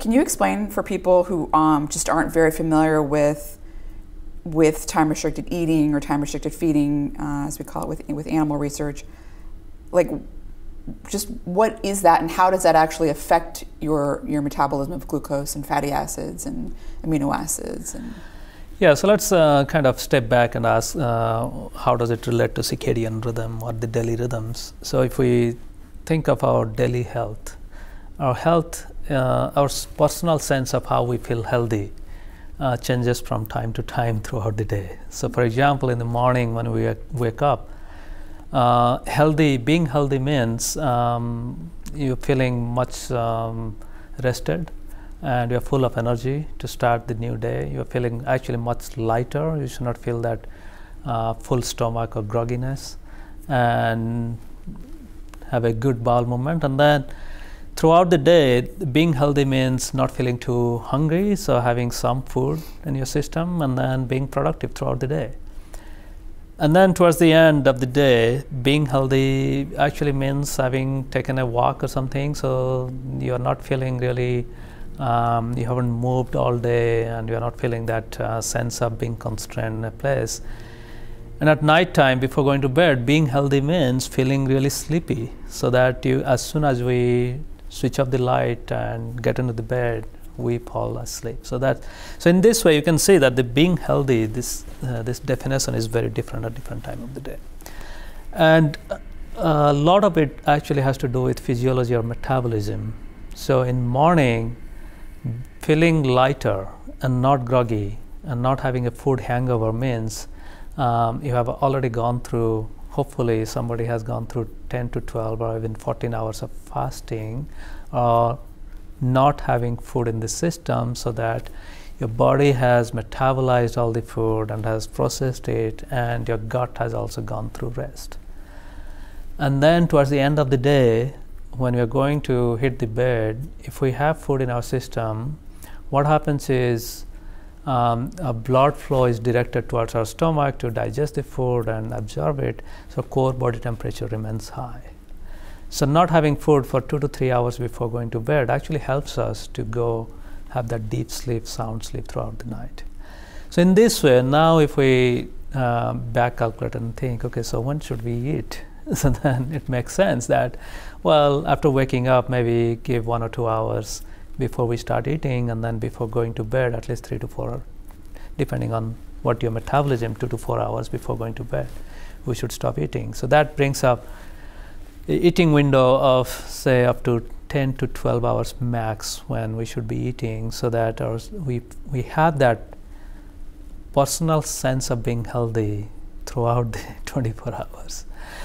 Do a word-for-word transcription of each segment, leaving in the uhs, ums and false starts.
can you explain for people who um, just aren't very familiar with with time-restricted eating or time-restricted feeding, uh, as we call it with with animal research, like just what is that and how does that actually affect your your metabolism of glucose and fatty acids and amino acids? And yeah, so let's uh, kind of step back and ask uh, how does it relate to circadian rhythm or the daily rhythms. So if we think of our daily health, our health, uh, our personal sense of how we feel healthy uh, changes from time to time throughout the day. So for example, in the morning when we wake up, uh, healthy, being healthy means um, you're feeling much um, rested, and you're full of energy to start the new day. You're feeling actually much lighter. You should not feel that uh, full stomach or grogginess, and have a good bowel movement. And then throughout the day, being healthy means not feeling too hungry, so having some food in your system, and then being productive throughout the day. And then towards the end of the day, being healthy actually means having taken a walk or something, so you're not feeling really Um, you haven't moved all day, and you're not feeling that uh, sense of being constrained in a place. And at night time, before going to bed, being healthy means feeling really sleepy, so that you, as soon as we switch off the light and get into the bed, we fall asleep. So that, so in this way, you can see that the being healthy, this uh, this definition is very different at different time of the day, and a lot of it actually has to do with physiology or metabolism. So in morning, feeling lighter and not groggy and not having a food hangover means um, you have already gone through, hopefully somebody has gone through ten to twelve or even fourteen hours of fasting or not having food in the system, so that your body has metabolized all the food and has processed it, and your gut has also gone through rest. And then towards the end of the day, when we are going to hit the bed, if we have food in our system, what happens is um, our blood flow is directed towards our stomach to digest the food and absorb it, so core body temperature remains high. So not having food for two to three hours before going to bed actually helps us to go have that deep sleep, sound sleep throughout the night. So in this way, now if we uh, back calculate and think, okay, so when should we eat? So then it makes sense that, well, after waking up, maybe give one or two hours before we start eating, and then before going to bed, at least three to four, depending on what your metabolism, two to four hours before going to bed, we should stop eating. So that brings up the eating window of, say, up to ten to twelve hours max when we should be eating, so that our, we, we have that personal sense of being healthy throughout the twenty-four hours.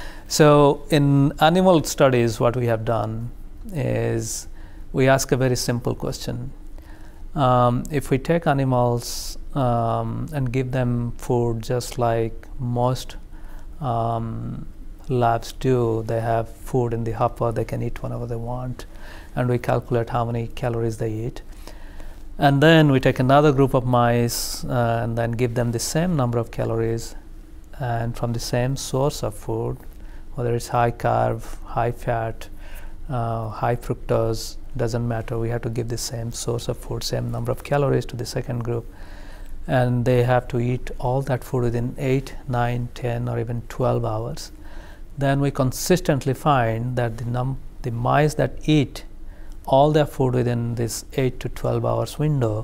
So in animal studies, what we have done is we ask a very simple question. Um, if we take animals um, and give them food just like most um, labs do, they have food in the hopper, they can eat whenever they want, and we calculate how many calories they eat. And then we take another group of mice uh, and then give them the same number of calories and from the same source of food, whether it's high carb, high fat, uh, high fructose, doesn't matter. We have to give the same source of food, same number of calories to the second group, and they have to eat all that food within eight, nine, ten, or even twelve hours. Then we consistently find that the, num the mice that eat all their food within this eight to twelve hours window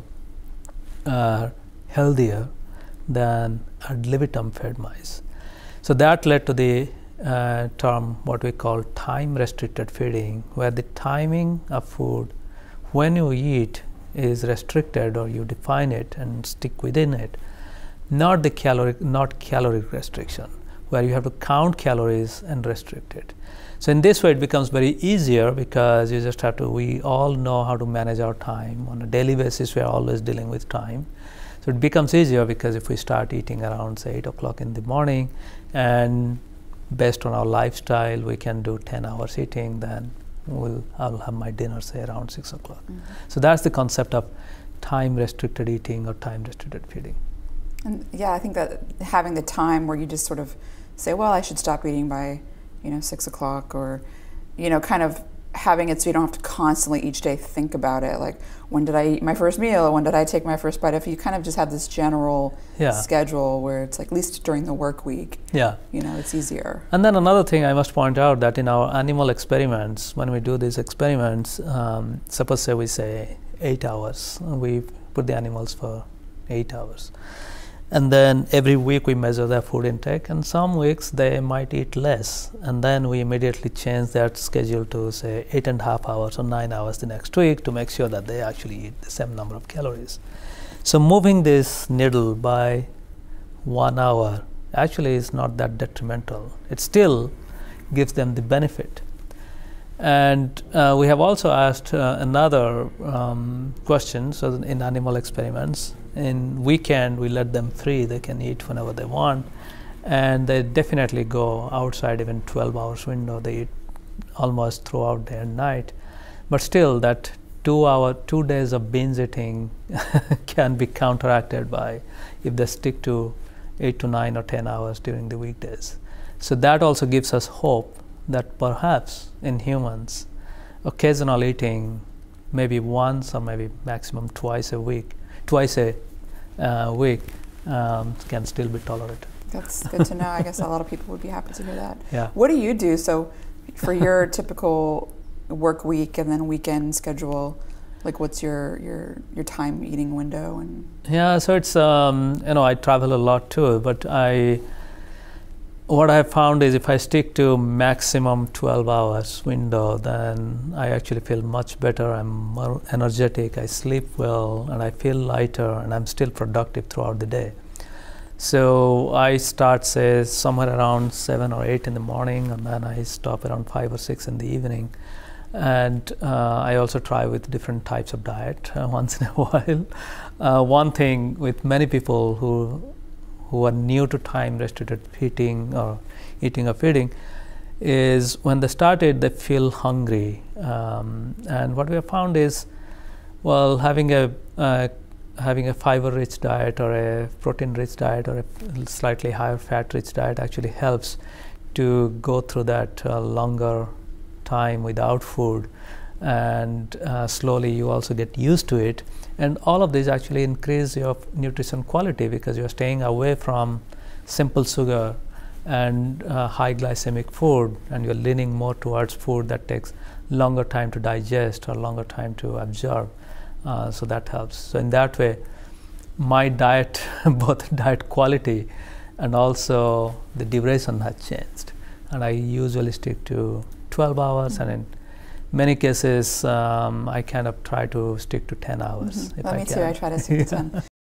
are healthier than ad libitum fed mice. So that led to the Uh, term what we call time restricted feeding, where the timing of food when you eat is restricted, or you define it and stick within it, not the caloric not caloric restriction, where you have to count calories and restrict it. So in this way it becomes very easier, because you just have to, we all know how to manage our time on a daily basis. We are always dealing with time, so it becomes easier, because if we start eating around say eight o'clock in the morning, and based on our lifestyle we can do ten hours eating, then we'll I'll have my dinner say around six o'clock. Mm-hmm. So that's the concept of time restricted eating or time restricted feeding. And yeah, I think that having the time where you just sort of say, well, I should stop eating by, you know, six o'clock, or, you know, kind of having it so you don't have to constantly each day think about it, like when did I eat my first meal, when did I take my first bite. If you kind of just have this general yeah. schedule where it's like, at least during the work week, yeah. you know, it's easier. And then another thing I must point out, that in our animal experiments, when we do these experiments, um, suppose say we say eight hours, we put the animals for eight hours. And then every week we measure their food intake, and some weeks they might eat less, and then we immediately change that schedule to say eight and a half hours or nine hours the next week to make sure that they actually eat the same number of calories. So moving this needle by one hour actually is not that detrimental. It still gives them the benefit. And uh, we have also asked uh, another um, question. So in animal experiments, in weekend we let them free, they can eat whenever they want, and they definitely go outside even twelve hours window, they eat almost throughout day and night. But still that two hour, two days of binge eating can be counteracted by if they stick to eight to nine or ten hours during the weekdays. So that also gives us hope that perhaps in humans, occasional eating, maybe once or maybe maximum twice a week, twice a uh, week, um, can still be tolerated. That's good to know. I guess a lot of people would be happy to hear that. Yeah. What do you do? So for your typical work week and then weekend schedule, like what's your, your, your time eating window? And yeah, so it's, um, you know, I travel a lot too, but I, what I found is if I stick to maximum twelve hours window, then I actually feel much better. I'm more energetic, I sleep well, and I feel lighter, and I'm still productive throughout the day. So I start, say, somewhere around seven or eight in the morning, and then I stop around five or six in the evening. And uh, I also try with different types of diet uh, once in a while. Uh, one thing with many people who who are new to time restricted feeding or eating or feeding is when they started they feel hungry, um, and what we have found is, well, having a uh, having a fiber rich diet or a protein rich diet or a slightly higher fat rich diet actually helps to go through that uh, longer time without food, and uh, slowly you also get used to it. And all of these actually increase your nutrition quality because you're staying away from simple sugar and uh, high glycemic food, and you're leaning more towards food that takes longer time to digest or longer time to absorb. Uh, so that helps. So in that way, my diet, both diet quality and also the duration has changed. And I usually stick to twelve hours, mm-hmm. and in many cases, um, I kind of try to stick to ten hours. Mm-hmm. If well, I me can. too. I try to stick to ten.